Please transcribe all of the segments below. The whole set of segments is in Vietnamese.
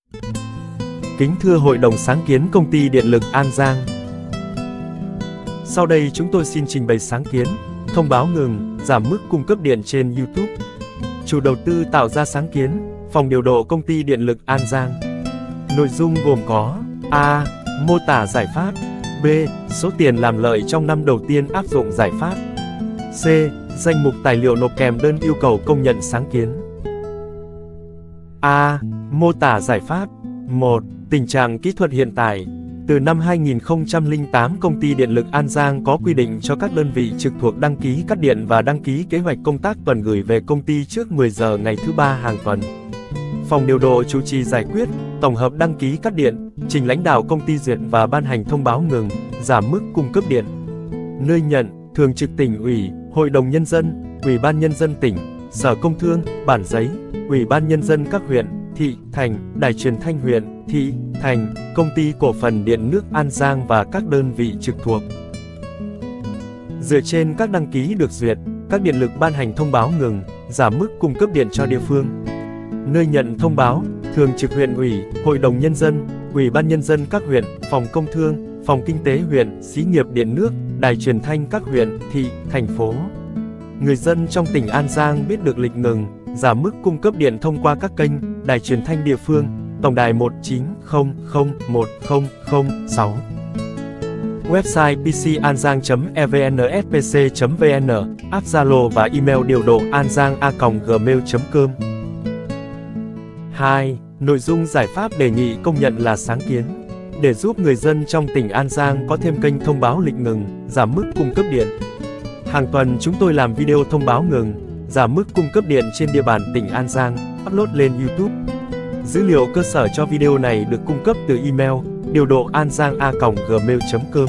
Kính thưa Hội đồng sáng kiến Công ty Điện lực An Giang. Sau đây chúng tôi xin trình bày sáng kiến, thông báo ngừng, giảm mức cung cấp điện trên YouTube. Chủ đầu tư tạo ra sáng kiến, Phòng điều độ Công ty Điện lực An Giang. Nội dung gồm có: A. Mô tả giải pháp. B. Số tiền làm lợi trong năm đầu tiên áp dụng giải pháp. C. Danh mục tài liệu nộp kèm đơn yêu cầu công nhận sáng kiến. A. Mô tả giải pháp. 1. Tình trạng kỹ thuật hiện tại. Từ năm 2008, Công ty Điện lực An Giang có quy định cho các đơn vị trực thuộc đăng ký cắt điện và đăng ký kế hoạch công tác tuần gửi về công ty trước 10 giờ ngày thứ ba hàng tuần. Phòng điều độ chủ trì giải quyết, tổng hợp đăng ký cắt điện, trình lãnh đạo công ty duyệt và ban hành thông báo ngừng, giảm mức cung cấp điện. Nơi nhận: Thường trực Tỉnh ủy, Hội đồng Nhân dân, Ủy ban Nhân dân tỉnh, Sở Công Thương, Bản Giấy, Ủy ban Nhân dân các huyện, thị, thành, Đài truyền thanh huyện, thị, thành, Công ty Cổ phần Điện nước An Giang và các đơn vị trực thuộc. Dựa trên các đăng ký được duyệt, các điện lực ban hành thông báo ngừng, giảm mức cung cấp điện cho địa phương. Nơi nhận thông báo: Thường trực huyện ủy, Hội đồng Nhân dân, Ủy ban Nhân dân các huyện, Phòng Công Thương, Phòng Kinh tế huyện, Xí nghiệp Điện nước, Đài truyền thanh các huyện, thị, thành phố. Người dân trong tỉnh An Giang biết được lịch ngừng, giảm mức cung cấp điện thông qua các kênh Đài truyền thanh địa phương, tổng đài 19001006, website pcangiang.evnspc.vn, app Zalo và email điều độ angiang@gmail.com. 2. Nội dung giải pháp đề nghị công nhận là sáng kiến. Để giúp người dân trong tỉnh An Giang có thêm kênh thông báo lịch ngừng, giảm mức cung cấp điện. Hàng tuần chúng tôi làm video thông báo ngừng, giảm mức cung cấp điện trên địa bàn tỉnh An Giang, upload lên YouTube. Dữ liệu cơ sở cho video này được cung cấp từ email điều độ angiang@gmail.com.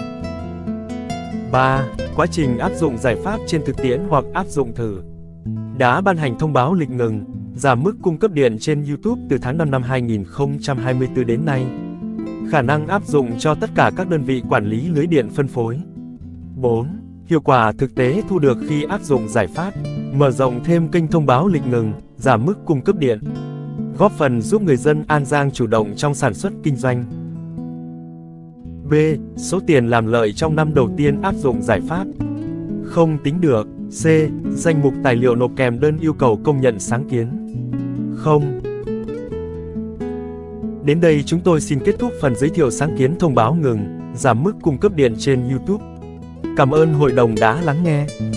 3. Quá trình áp dụng giải pháp trên thực tiễn hoặc áp dụng thử. Đã ban hành thông báo lịch ngừng, giảm mức cung cấp điện trên YouTube từ tháng 5 năm 2024 đến nay. Khả năng áp dụng cho tất cả các đơn vị quản lý lưới điện phân phối. 4. Hiệu quả thực tế thu được khi áp dụng giải pháp, mở rộng thêm kênh thông báo lịch ngừng, giảm mức cung cấp điện, góp phần giúp người dân An Giang chủ động trong sản xuất kinh doanh. B. Số tiền làm lợi trong năm đầu tiên áp dụng giải pháp không tính được. C. Danh mục tài liệu nộp kèm đơn yêu cầu công nhận sáng kiến không. Đến đây chúng tôi xin kết thúc phần giới thiệu sáng kiến thông báo ngừng, giảm mức cung cấp điện trên YouTube. Cảm ơn hội đồng đã lắng nghe.